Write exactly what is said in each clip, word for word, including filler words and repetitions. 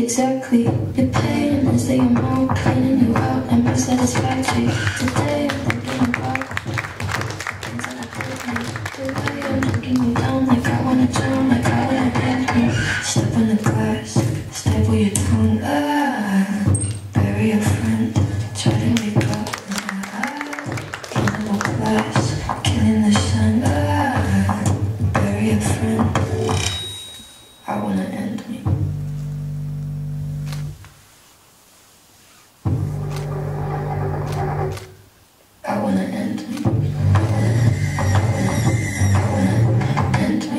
exactly. Your pain is the amount cleaning you out and more satisfactory. Today I'm thinking about things that I couldn't. Today I'm thinking you down like I wanna drown, like I wanna end me. Step on the glass, staple your tongue. Ah, bury a friend, try to wake up. Ah, cannibal glass, killing the sun. Ah, bury a friend. I wanna end me. I wanna end me. I wanna end me.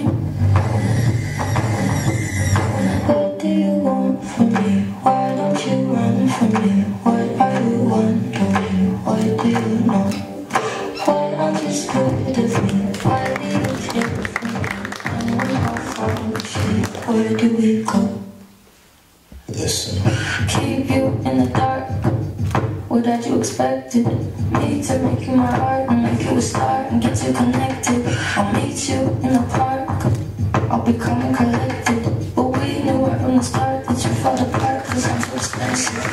What do you want from me? Why don't you run from me? What are you wondering? What do you know? Why don't you scared of me? Why do you fear of me? And we all fall asleep. Where do we go? Listen. Keep you in the dark. What had you expected? Me to make you my heart and make you a star and get you connected. I'll meet you in the park. I'll become collected. But we knew right from the start that you fell apart cause I'm so expensive.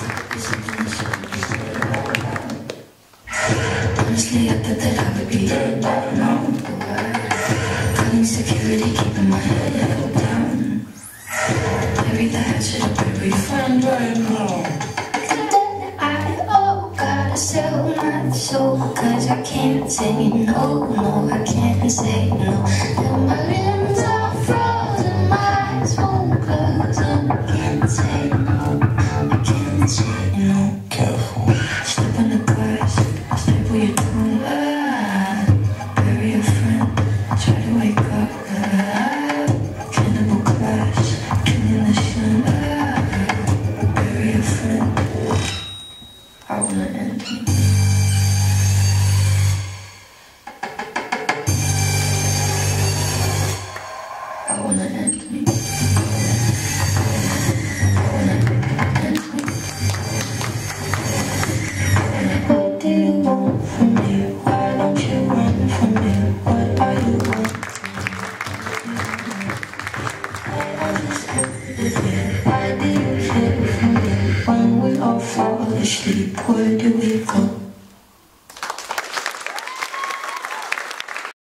Honestly, I thought that I would be dead by now. Got insecurity keeping my head held down. Bury the hatchet up every friend right now. Sell my soul, cause I can't say no, no, I can't say no. And my limbs are frozen, my eyes won't close, and I can't say no, I can't say no. Careful. Step on the glass, staple your tongue, ah, bury a friend, try to wake up, ah, cannibal glass, killing the sun, ah, bury a friend. I wanna end me. I wanna end me. I wanna end me. What do you want from me? Why don't you run from me? What are you wanting? Why do you fear from me? When we all fall asleep, where do we go?